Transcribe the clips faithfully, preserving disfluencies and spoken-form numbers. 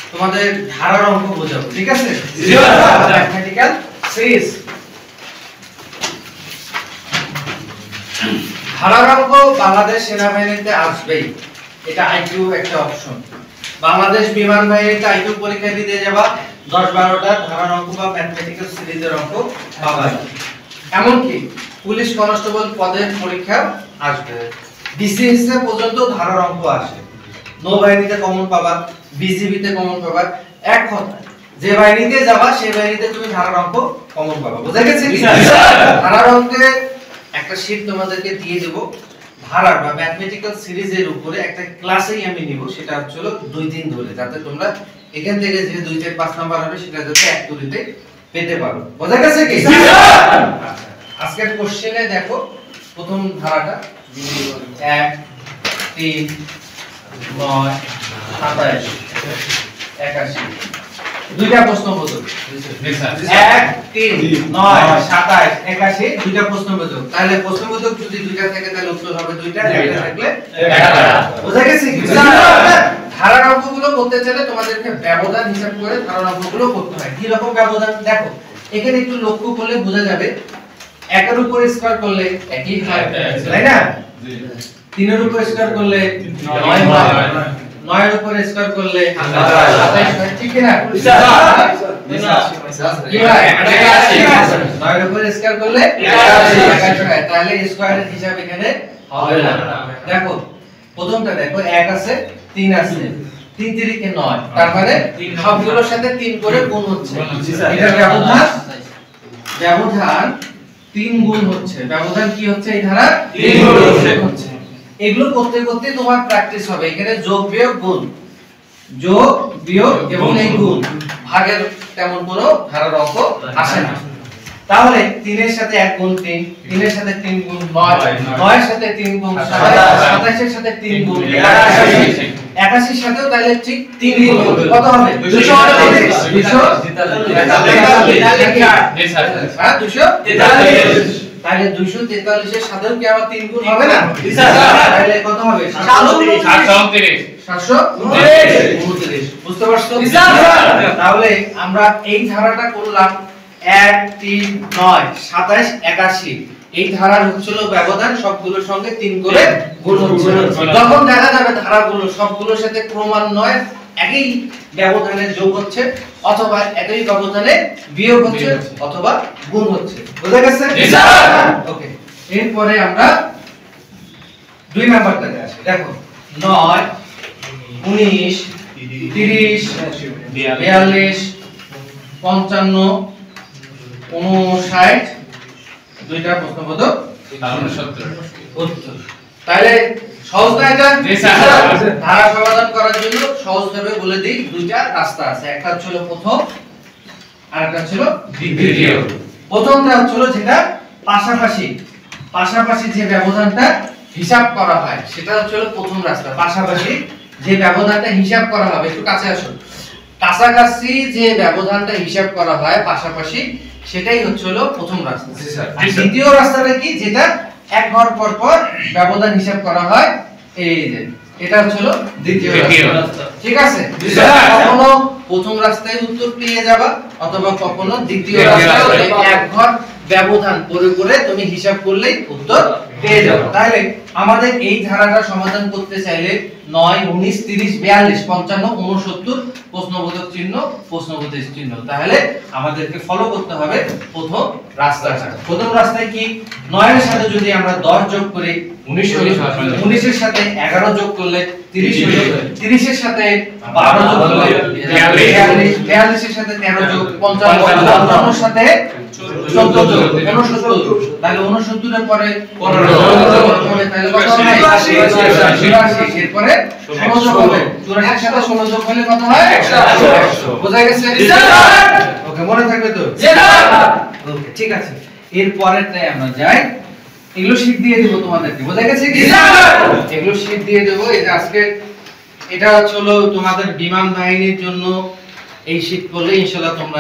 তোমাদের ধারার অঙ্ক বোঝাবো, ঠিক আছে? Mathematical series. ধারার অঙ্ক বাংলাদেশ সেনাবাহিনীতে আসবেই, এটা আইকিউ একটা অপশন। বাংলাদেশ বিমান বাহিনীতে আইকিউ পরীক্ষা দিতে যাবা দশ বারোটা ধারার অঙ্ক বা ম্যাথমেটিক্যাল সিরিজের অঙ্ক পাবা। এমনকি পুলিশ কনস্টেবল পদের পরীক্ষা আসবে, বিসিএস এ পর্যন্ত ধারার অঙ্ক আসে। নৌবাহিনীতে কমন পাবা, বিজিবিতে কমন পাবা। এক কথা, যে বাহিনীতে যাবা সেই বাহিনীতে তুমি ধারার অঙ্ক কমন পাবা। বুঝা গেছে কি? ধারার অঙ্কে একটা শীট তোমাদেরকে দিয়ে দেব, ধারার বা ম্যাথমেটিক্যাল সিরিজের উপরে একটা ক্লাসেই আমি নিব, সেটা হচ্ছে দুই দিন ধরে, যাতে তোমরা এখান থেকে যে দুই চার পাঁচ নাম্বার হবে সেটা যাতে এক তুলিতে পেতে পারো। বুঝা গেছে কি? আজকের কোশ্চেনে দেখো, প্রথম ধারাটা এক তিন নয় সাতাশ একাশি, দুইটা প্রশ্ন বোঝো। এক তিন নয় সাতাশ একাশি, দুইটা প্রশ্ন বোঝো। তাহলে প্রশ্ন বোঝো যদি দুইটা থাকে তাহলে উত্তর হবে দুইটা, একটা থাকলে একটা। বুঝা গেছে কি? ধারার অঙ্কগুলো করতে চাইলে তোমাদেরকে ব্যবধান হিসাব করে ধারার অঙ্কগুলো করতে হয়। কি রকম ব্যবধান দেখো, এখানে একটু লক্ষ্য করলে বোঝা যাবে। একের উপর স্কয়ার করলে একই হয়, তাই না? তিনের উপর স্কয়ার করলে নয় হয়, নয়ের উপর স্কয়ার করলে সাতাশ হয়, ঠিক কি না? নয়ের উপর স্কয়ার করলে একাশি হয়, তাহলে স্কয়ারের হিসাব এখানে হবে না। দেখো প্রথমটা দেখো, এক আছে তিন আছে, তিন তিরিকে নয়, তার মানে সবগুলোর সাথে তিন করে গুণ হচ্ছে। এটা ব্যবধান, ব্যবধান তিন গুণ হচ্ছে। ব্যবধান কি হচ্ছে? এই ধারা তিন গুণ হচ্ছে। এগুলো করতে করতে তোমার প্র্যাকটিস হবে। এখানে যোগ বিয়োগ গুণ, যোগ বিয়োগ এবং এই গুণ, ভাগের তেমন কোনো ধারার অঙ্ক আসে না। তাহলে তিনের সাথে এক গুণ তিন, তিনের সাথে তিন গুণ নয়, নয়ের সাথে তিন গুণ সাতাশ, সাতাশের সাথে তিন গুণ একাশি, একাশির সাথেও তাহলে ঠিক তিন গুণ হবে। কত হবে? দুইশো তেতাল্লিশ। দুইশো তেতাল্লিশ। হ্যাঁ দুইশো তেতাল্লিশ। তাহলে দুইশো তেতাল্লিশ এর সাথেও কি আবার তিন গুণ হবে না? তাহলে কত হবে? সাতশো উনত্রিশ। সাতশো উনত্রিশ। বুঝতে পারছো? তাহলে আমরা এই ধারাটা করলাম এক তিন নয় সাতাশ একাশি। এই ধারার হচ্ছিল ব্যবধান সবগুলোর সঙ্গে তিন করে গুণ হচ্ছে। যখন দেখা যাবে ধারাগুলো সবগুলোর সাথে ক্রমান্বয়ে একই ব্যবধানে যোগ হচ্ছে, অথবা একই ব্যবধানে বিয়োগ হচ্ছে, অথবা গুণ হচ্ছে। বুঝা গেছে? ওকে, এরপরে আমরা দুই নাম্বারটাতে আসি। দেখো নয় উনিশ তিরিশ বিয়াল্লিশ পঞ্চান্ন ঊনষাট, দুইটা প্রশ্নবোধক উত্তর। তাহলে সহজ না এটা? ধারা সমাধান করার জন্য সহজভাবে বলে দিই, দুইটা রাস্তা আছে। একটা ছিল প্রথম আর একটা ছিল দ্বিতীয়। প্রথমটা হলো যেটা পাশাপাশি, পাশাপাশি যে ব্যবধানটা হিসাব করা হয় সেটা হচ্ছে প্রথম রাস্তা। পাশাপাশি যে ব্যবধানটা হিসাব করা হবে, একটু কাছে আসুন, কাছাকাছি যে ব্যবধানটা হিসাব করা হয় পাশাপাশি, সেটাই হচ্ছে প্রথম রাস্তা। আর দ্বিতীয় রাস্তাটা কি? যেটা এক ঘর পর পর ব্যবধান হিসাব করা হয়, এই যে এটা হচ্ছে দ্বিতীয় রাস্তা। ঠিক আছে? কখনো প্রথম রাস্তায় উত্তর পেয়ে যাবা, অথবা কখনো দ্বিতীয় রাস্তায় এক ঘর ব্যবধান করে করে তুমি হিসাব করলেই উত্তর পেয়ে যাবে। তাহলে আমাদের এই ধারাটা সমাধান করতে চাইলে নয় উনিশ তিরিশ বিয়াল্লিশ পঞ্চান্ন ঊনসত্তর প্রশ্নবোধক চিহ্ন প্রশ্নবোধক চিহ্ন, তাহলে আমাদেরকে ফলো করতে হবে প্রথম রাস্তাটা। প্রথম রাস্তায় কি? নয় এর সাথে যদি আমরা দশ যোগ করি উনিশ হলো, উনিশ এর সাথে এগারো যোগ করলে তিরিশ হলো, তিরিশ এর সাথে বারো যোগ করলে বিয়াল্লিশ, বিয়াল্লিশ এর সাথে তেরো যোগ পঞ্চান্ন, পঞ্চান্ন এর সাথে চৌদ্দ যোগ ঊনসত্তর, তাহলে ঊনসত্তর এর পরে পনেরো যোগ হবে, তাহলে কত হয়? চুরাশি। এরপরে ষোলো যোগ হবে, চুরাশি এর সাথে ষোলো যোগ হলে কত হয়? একশো। বুঝা গেছে? ওকে, মনে থাকবে তো? ওকে, ঠিক আছে। এর পরেরটাই আমরা যাই। এগুলো শীট দিয়ে দেব তোমাদেরকে। বুঝা গেছে কি? এগুলো শীট দিয়ে দেব। এই যে আজকে এটা হলো তোমাদের বিমান বাহিনীর জন্য এই শীট করলে ইনশাআল্লাহ তোমরা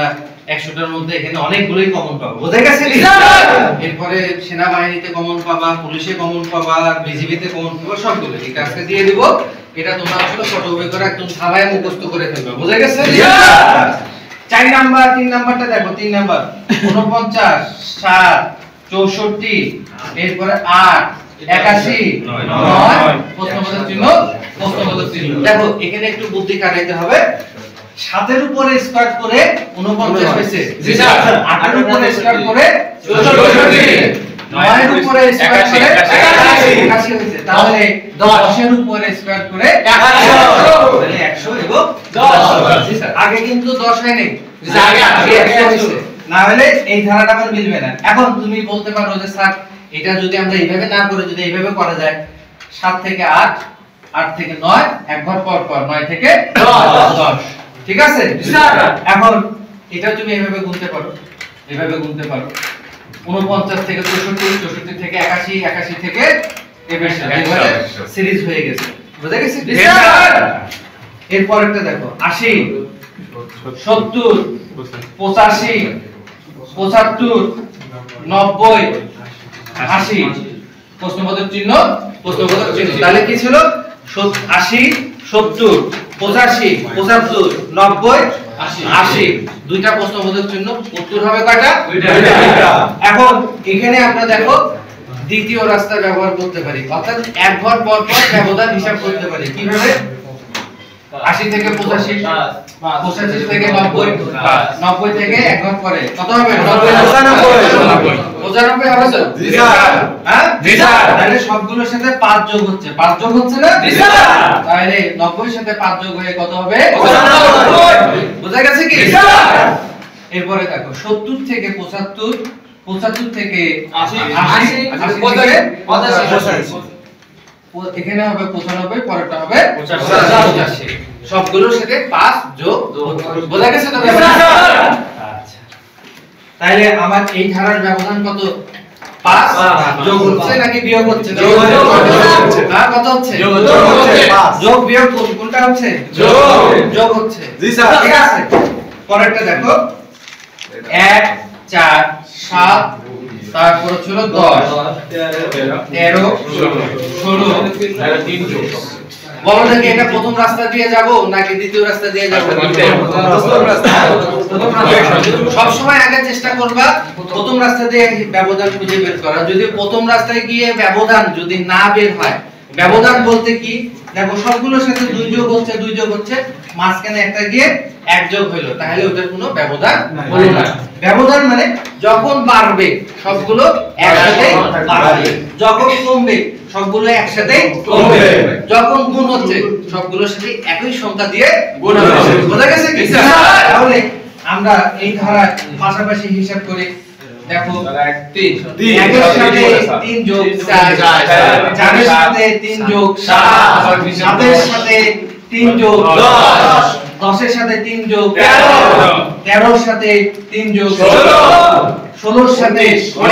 একশোটার মধ্যে এখানে অনেকগুলোই কমন পাবো, বোঝা গেছে? এরপরে সেনাবাহিনীতে কমন পাবা, পুলিশে কমন পাবা, বিজিবিতে কমন পাবা, সবগুলো এই কাজকে দিয়ে দিব। এটা তোমরা আসলে ফটোকপি করে একদম থাবায় মুখস্থ করে ফেলবে, বোঝা গেছে? চার নাম্বার, তিন নাম্বারটা দেখো, তিন নাম্বার ঊনপঞ্চাশ, ষাট, চৌষট্টি, এরপরে আট, একাশি, নয়, প্রশ্নবোধক চিহ্ন, প্রশ্নবোধক চিহ্ন। দেখো এখানে একটু বুদ্ধি খাটাইতে হবে। সাতের উপরে স্কয়ার করে ঊনপঞ্চাশ হয়েছে, জি স্যার। আটের উপরে স্কয়ার করে চৌষট্টি, নয়ের উপরে স্কয়ার করে একাশি হয়েছে, তাহলে দশের উপরে স্কয়ার করে একশো, তাহলে একশো এবং দশ। জি স্যার, আগে কিন্তু দশ হয়নি, জি স্যার, আগে একশো হয়েছে, না হলে এই ধারাটা আমার মিলবে না। এখন তুমি বলতে পারো যে স্যার এটা যদি আমরা এইভাবে না করে যদি এইভাবে করা যায়, সাত থেকে আট, আট থেকে নয়, এক ঘর পর পর, নয় থেকে দশ, ঠিক আছে? এখন এটা তুমি এইভাবে গুনতে পারো, এইভাবে গুনতে পারো, ঊনপঞ্চাশ থেকে চৌষট্টি, চৌষট্টি থেকে একাশি, একাশি থেকে সিরিজ হয়ে গেছে, বুঝা গেছে? এরপর একটা দেখো, আশি, সত্তর, পঁচাশি, পঁচাত্তর, নব্বই, আশি, প্রশ্নবোধক চিহ্ন, প্রশ্নবোধক চিহ্ন। তাহলে কি ছিল? আশি, সত্তর, পঁচাশি, পঁচাত্তর, নব্বই, আশি, দুইটা প্রশ্নবোধক চিহ্ন। উত্তর হবে কয়টা? দুইটা। এখন এখানে আমরা দেখো দ্বিতীয় রাস্তা ব্যবহার করতে পারি, অর্থাৎ এক ঘর পর পর ব্যবধান হিসাব করতে পারি। কিভাবে? আশি থেকে পঁচাশি, পঁচাশি থেকে নব্বই, নব্বই থেকে এক ঘর পরে কত হবে? পঁচানব্বই, পঁচানব্বই হবে স্যার? জি স্যার। হ্যাঁ জি স্যার। তাহলে সবগুলোর সাথে পাঁচ যোগ হচ্ছে, পাঁচ যোগ হচ্ছে না? জি স্যার। তাহলে নব্বই এর সাথে পাঁচ যোগ হয়ে কত হবে? পঁচানব্বই। বুঝা গেছে কি? জি স্যার। এরপরে দেখো সত্তর থেকে পঁচাত্তর, পঁচাত্তর থেকে আশি, আশি থেকে পঁচাশি, এখানে হবে পঁচানব্বই, পরেরটা হবে পঁচাশি, সবগুলোর সাথে পাঁচ যোগ, বোঝা গেছে তো? আচ্ছা, তাহলে আমার এই ধারার ব্যবধান কত? পাঁচ যোগ হচ্ছে নাকি বিয়োগ হচ্ছে? যোগ হচ্ছে। না, কত হচ্ছে? যোগ হচ্ছে। যোগ বিয়োগ কোনটা হচ্ছে? যোগ, যোগ হচ্ছে। জি স্যার, ঠিক আছে। পরেরটা দেখো, এক, চার, সাত, তারপর ছিল দশ, তেরো, ষোলো, বলো দেখি এটা প্রথম রাস্তা দিয়ে যাব নাকি দ্বিতীয় রাস্তা দিয়ে যাব? সব সময় আগে চেষ্টা করবা প্রথম রাস্তা দিয়ে ব্যবধান খুঁজে বের করা। যদি প্রথম রাস্তায় গিয়ে ব্যবধান যদি না বের হয়, ব্যবধান বলতে কি দেখো সবগুলোর সাথে দুই যোগ হচ্ছে, দুই যোগ হচ্ছে, মাঝখানে একটা গিয়ে এক যোগ হলো, তাহলে ওটার কোনো ব্যবধান হলো না। ব্যবধান মানে যখন বাড়বে সবগুলো একসাথে বাড়বে, যখন কমবে সবগুলো একসাথে কমবে, যখন গুণ হচ্ছে সবগুলোর সাথে একই সংখ্যা দিয়ে গুণ হবে, বোঝা গেছে কি? তাহলে আমরা এই ধারা পাশাপাশি হিসাব করি। দেখো তিন, একের সাথে তিন যোগ চার, চারের সাথে তিন যোগ সাত, সাতের সাথে তিন যোগ দশ, দশের সাথে তিন যোগ তেরো, তেরোর সাথে তিন যোগ ষোলো, ষোলোর সাথে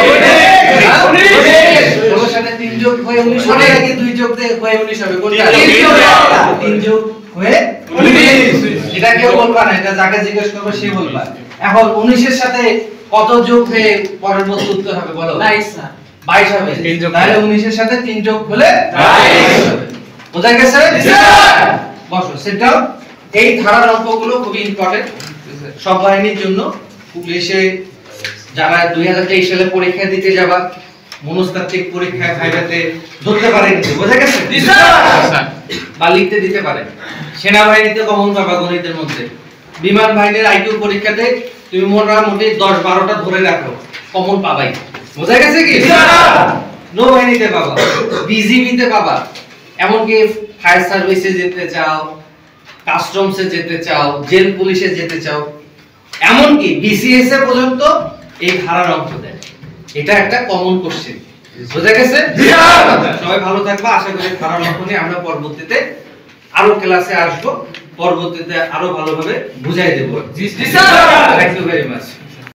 ষোলোর সাথে তিন যোগ হয়ে উনিশ হবে নাকি দুই যোগ হয়ে উনিশ হবে? কোনটা? তিন যোগ হয়ে উনিশ। এটা কেউ বলবা না, এটা যাকে জিজ্ঞেস করবে সে বলবা। এখন উনিশের সাথে কত যোগ হয়ে পরবর্তী উত্তর হবে বলো? বাইশ হবে। তাহলে উনিশের সাথে তিন যোগ হলে বাইশ হবে, বোঝা গেছে? বসো, সিট ডাউন। এই ধারার অঙ্কগুলো খুবই ইম্পর্টেন্ট সব বাহিনীর জন্য। পুলিশে যারা দুই হাজার তেইশ সালে পরীক্ষা দিতে যাবা, মনস্তাত্ত্বিক পরীক্ষায় ভাইভাতে ধরতে পারে কিন্তু, বোঝা গেছে? বা লিখতে দিতে পারে। সেনাবাহিনীতে কমন পাবা গণিতের মধ্যে। বিমান বাহিনীর আইকিউ পরীক্ষাতে তুমি মোটামুটি দশ বারোটা ধরে রাখো, কমন পাবাই, বোঝা গেছে কি? নৌবাহিনীতে পাবা, বিজিবিতে পাবা, এমনকি ফায়ার সার্ভিসে যেতে চাও, কাস্টমসে যেতে চাও, জেল পুলিশে যেতে চাও, এমনকি বিসিএস এ পর্যন্ত এই ধারার অঙ্ক দেয়। এটা একটা কমন কোশ্চেন, বোঝা গেছে? সবাই ভালো থাকবা, আশা করি ধারার অঙ্ক নিয়ে আমরা পরবর্তীতে আরো ক্লাসে আসবো, পরবর্তীতে আরো ভালোভাবে বুঝাই দেব। Thank you very much.